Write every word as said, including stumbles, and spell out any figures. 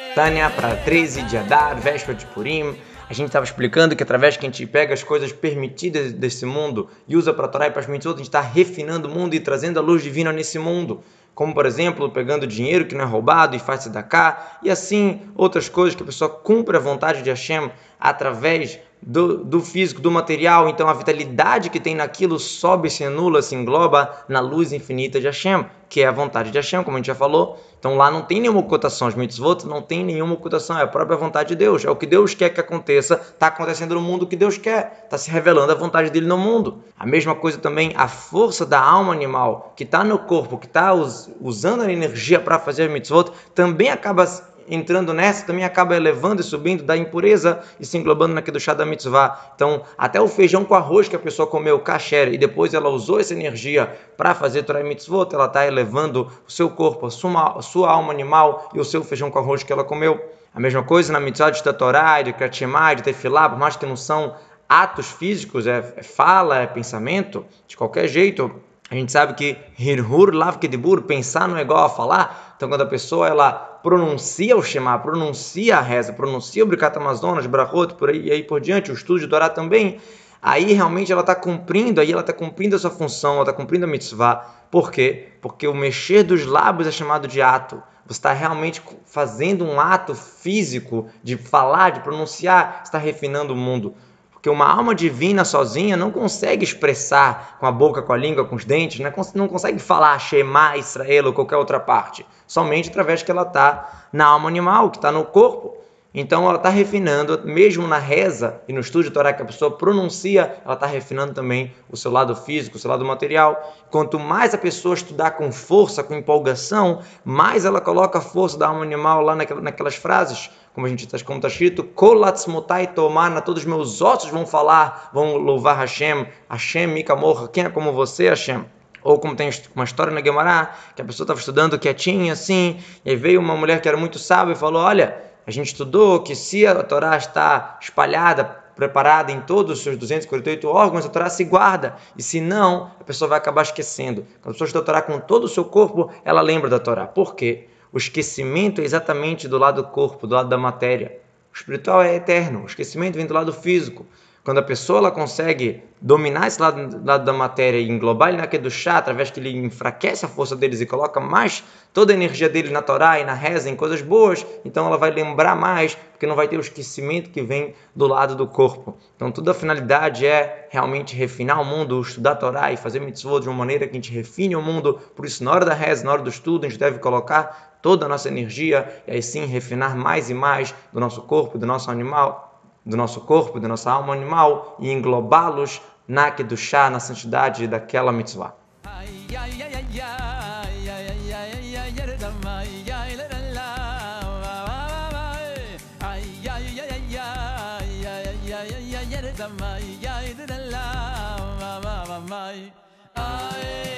Tânia para treze de Adar, véspera de Purim. A gente estava explicando que através que a gente pega as coisas permitidas desse mundo e usa para a Torá e para as mitzvot, a gente está refinando o mundo e trazendo a luz divina nesse mundo. Como, por exemplo, pegando dinheiro que não é roubado e faz tzedakah, e assim outras coisas que a pessoa cumpre a vontade de Hashem através do, do físico, do material. Então a vitalidade que tem naquilo sobe, se anula, se engloba na luz infinita de Hashem, que é a vontade de Hashem, como a gente já falou. Então lá não tem nenhuma ocultação, as mitzvot não tem nenhuma ocultação, é a própria vontade de Deus, é o que Deus quer que aconteça, está acontecendo no mundo o que Deus quer, está se revelando a vontade dele no mundo. A mesma coisa também, a força da alma animal, que está no corpo, que está us, usando a energia para fazer as mitzvot, também acaba entrando nessa, também acaba elevando e subindo da impureza e se englobando na Kedushá da mitzvah. Então, até o feijão com arroz que a pessoa comeu kasher e depois ela usou essa energia para fazer Torah e mitzvot, ela está elevando o seu corpo, a sua, a sua alma animal e o seu feijão com arroz que ela comeu. A mesma coisa na mitzvah de Torah, de Kriyat Shema, de Tefilá, por mais que não são atos físicos, é, é fala, é pensamento, de qualquer jeito. A gente sabe que hirhur lav kedibur, pensar não é igual a falar. Então, quando a pessoa ela pronuncia o Shema, pronuncia a reza, pronuncia o Birkat Hamazon, Brachot, por aí e aí por diante, o estudo de Torá também, aí realmente ela está cumprindo, aí ela está cumprindo a sua função, ela está cumprindo a mitzvah. Por quê? Porque o mexer dos lábios é chamado de ato. Você está realmente fazendo um ato físico de falar, de pronunciar, está refinando o mundo. Porque uma alma divina sozinha não consegue expressar com a boca, com a língua, com os dentes, né? Não consegue falar Shema, Israel ou qualquer outra parte. Somente através que ela está na alma animal, que está no corpo. Então ela está refinando, mesmo na reza e no estudo de Torá que a pessoa pronuncia, ela está refinando também o seu lado físico, o seu lado material. Quanto mais a pessoa estudar com força, com empolgação, mais ela coloca a força da alma animal lá naquelas frases. Como a gente está como está escrito, Kolatzmotai tomana, todos os meus ossos vão falar, vão louvar Hashem, Hashem, Mikamorra, quem é como você, Hashem? Ou como tem uma história na Gemara, que a pessoa estava estudando quietinha assim, e aí veio uma mulher que era muito sábia e falou, olha, a gente estudou que se a Torá está espalhada, preparada em todos os seus duzentos e quarenta e oito órgãos, a Torá se guarda, e se não, a pessoa vai acabar esquecendo. Quando a pessoa estuda a Torá com todo o seu corpo, ela lembra da Torá. Por quê? O esquecimento é exatamente do lado do corpo, do lado da matéria. O espiritual é eterno, o esquecimento vem do lado físico. Quando a pessoa ela consegue dominar esse lado, lado da matéria e englobar ele na Kedushá, através que ele enfraquece a força deles e coloca mais toda a energia dele na Torá e na reza, em coisas boas, então ela vai lembrar mais, porque não vai ter o esquecimento que vem do lado do corpo. Então toda a finalidade é realmente refinar o mundo, estudar a Torá e fazer mitzvot de uma maneira que a gente refine o mundo. Por isso, na hora da reza, na hora do estudo, a gente deve colocar toda a nossa energia e aí sim refinar mais e mais do nosso corpo, do nosso animal, do nosso corpo, da nossa alma animal e englobá-los na Kedushá, na santidade daquela mitzvah. Ay